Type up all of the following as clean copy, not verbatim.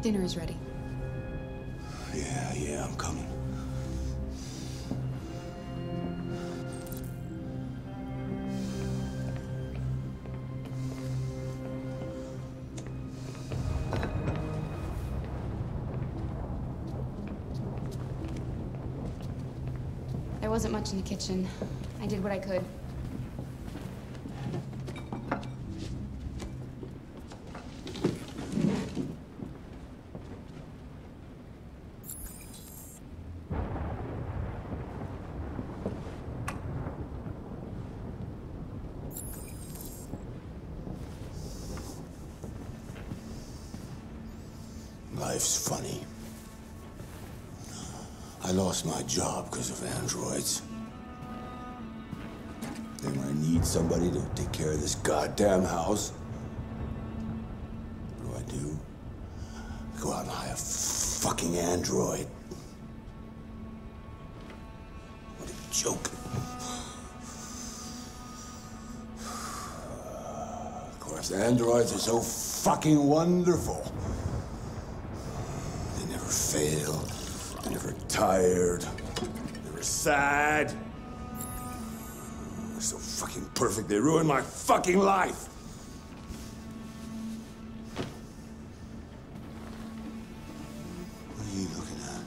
Dinner is ready. Yeah, I'm coming. There wasn't much in the kitchen. I did what I could. Life's funny. I lost my job because of androids. Then when I need somebody to take care of this goddamn house, what do? I go out and hire a fucking android. What a joke. Of course, androids are so fucking wonderful. They never fail. They're never tired. Never sad. They're so fucking perfect. They ruined my fucking life. What are you looking at?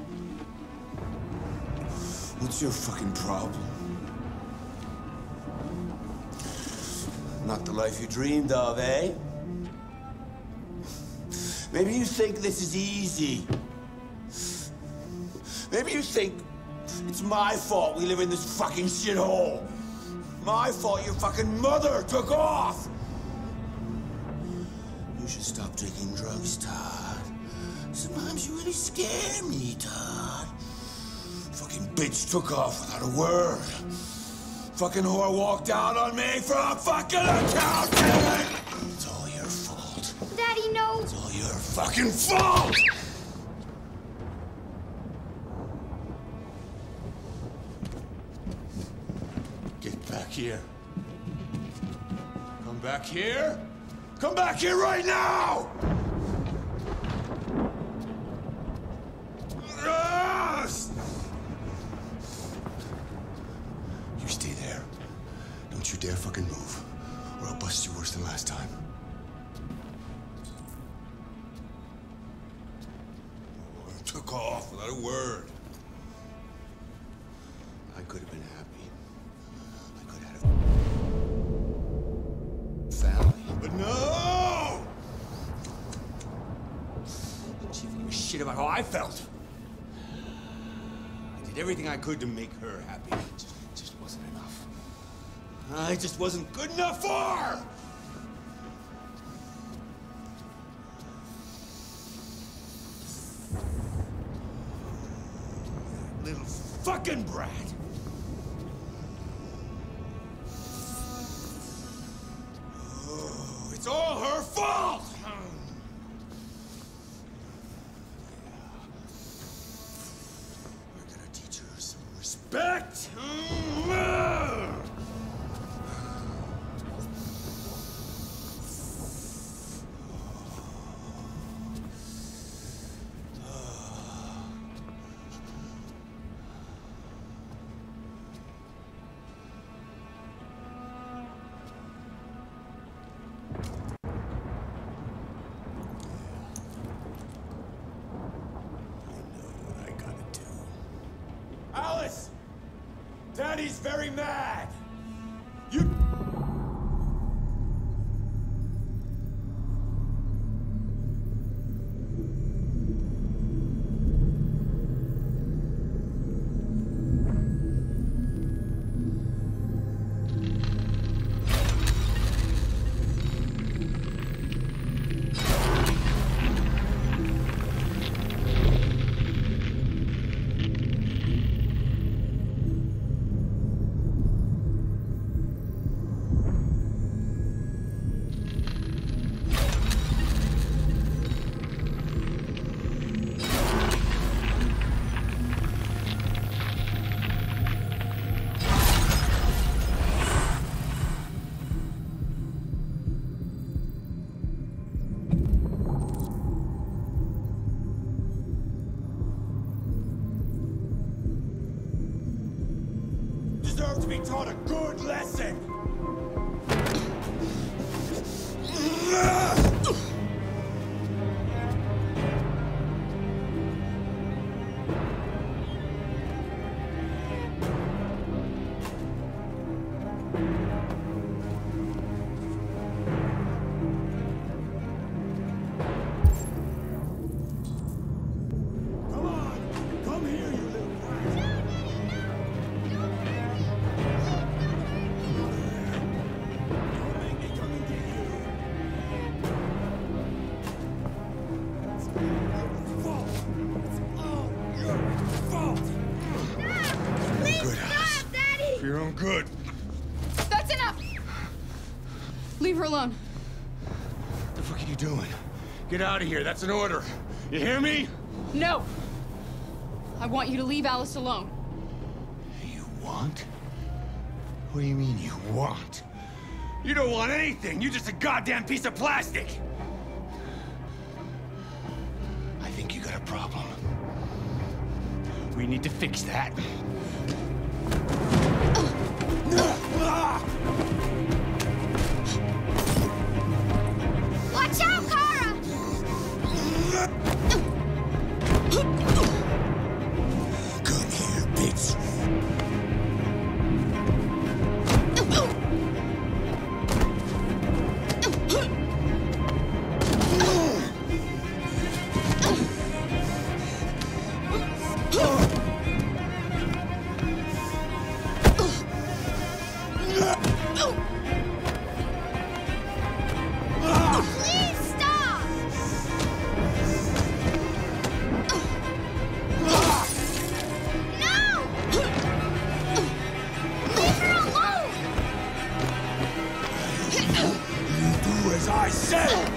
What's your fucking problem? Not the life you dreamed of, eh? Maybe you think this is easy. Maybe you think it's my fault we live in this fucking shithole. My fault your fucking mother took off. You should stop taking drugs, Todd. Sometimes you really scare me, Todd. Fucking bitch took off without a word. Fucking whore walked out on me for a fucking accountant. It's all your fault. Daddy, no! It's all your fucking fault! Back here. Come back here. Come back here right now! Yes! You stay there. Don't you dare fucking move, or I'll bust you worse than last time. Took off without a word. I could have been happy. Family, but no! She didn't give a shit about how I felt. I did everything I could to make her happy. It just wasn't enough. I just wasn't good enough for her! That little fucking brat! It's all her fault! We're gonna teach her some respect! Alice! Daddy's very mad! You... deserve to be taught a good lesson. Your own good. That's enough! Leave her alone. What the fuck are you doing? Get out of here. That's an order. You hear me? No! I want you to leave Alice alone. You want? What do you mean you want? You don't want anything. You're just a goddamn piece of plastic. I think you got a problem. We need to fix that. Watch out, Kara! Come here, bitch. I said!